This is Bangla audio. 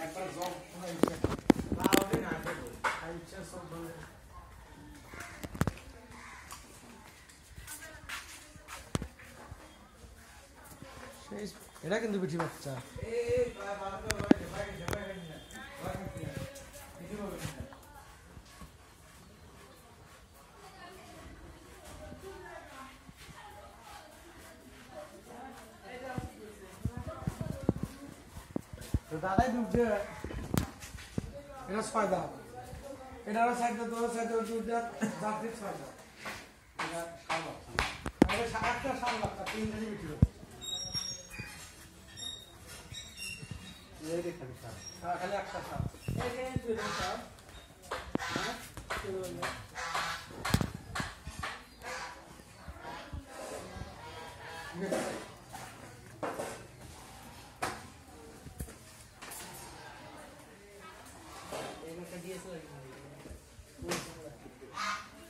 একবার জব শোনাইছে না ওঠে না দেবো আইছে সব বলে এটা কিন্তু বিটি বাচ্চা এই বাবা তো দাদাই দুধে এটা ফায়দা এটা সাইডে তো সাইডে দুধে যাত্রী ফায়দা এটা খাওয়া আরে একটা সামলাটা তিন দিন বিটি ये देखा दिखा हां खाली একটা সাপ এই যে দুটো সাপ হ্যাঁ শুরু হলো এগুলো দিয়েছে